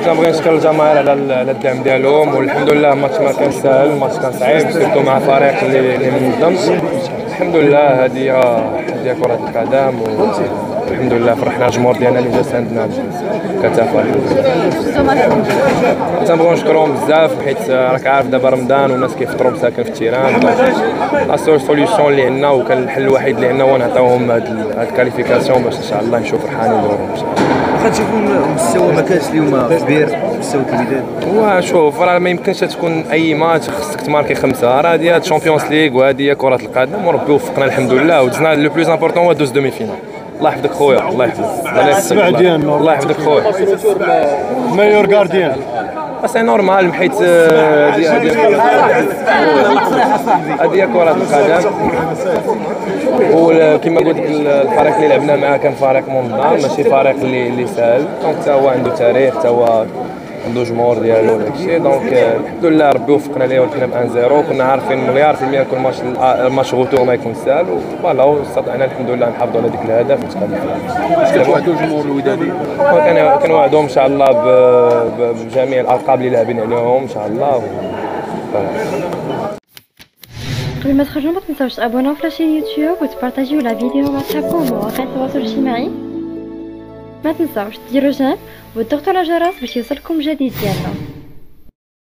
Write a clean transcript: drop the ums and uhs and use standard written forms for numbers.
تنبغي نشكر الجماهير على الدعم ديالهم، والحمد لله الماتش ما كان سهل، الماتش كان صعيب سيرتو مع فريق اللي منظم. الحمد لله هذه كرة القدم، والحمد لله فرحنا الجمهور ديالنا اللي جا ساندنا كتافه. تنبغيو نشكرهم بزاف حيت راك عارف دابا رمضان والناس كيفطروا مساكن في التيران. لا سوليسيون اللي عندنا وكان الحل الوحيد اللي عندنا هو نعطيوهم هاد الكاليفيكاسيون باش ان شاء الله نشوف فرحانين ندورهم ان شاء الله. واخا تشوفوا المستوى ما كانش اليوم كبير مستوى الوداد. هو شوف راه ما يمكنش تكون اي ماتش خصك تماركي 5. راه هذه الشامبيونز ليغ وهذه هي كرة القدم، وربي وفقنا الحمد لله ودزنا لو بلوز امبورطون هو دوز دومي فينال. الله يحفظك خويا، الله يحفظك. الله يحفظك خويا. مايور غارديان سي نورمال حيت هذه كرة القدم، وكما قلت لك الفريق اللي لعبنا معاه كان فريق منظم ماشي فريق اللي سهل، دونك حتى هو عنده تاريخ، حتى هو عنده جمهور ديالو وداكشي. دونك الحمد لله ربي وفقنا ليه ولكن ب 1-0 كنا عارفين مليار في المية يكون الماتش غوتور ما يكون سهل، وفوالا واستطعنا الحمد لله نحافظوا على ديك الهدف ونتقدموا. اش كتوعدوا الجمهور الودادي؟ كنوعدهم ان شاء الله بجميع الالقاب اللي لاعبين عليهم ان شاء الله. قبل ما تخرجوا ما تنساوش تابوناو في لاشين يوتيوب وتبارطاجيو لا فيديو مع صحابكم ومواقع التواصل الاجتماعي. ما تنساوش ديروا جيم وتضغطوا على الجرس باش يوصلكم جديد ديالنا.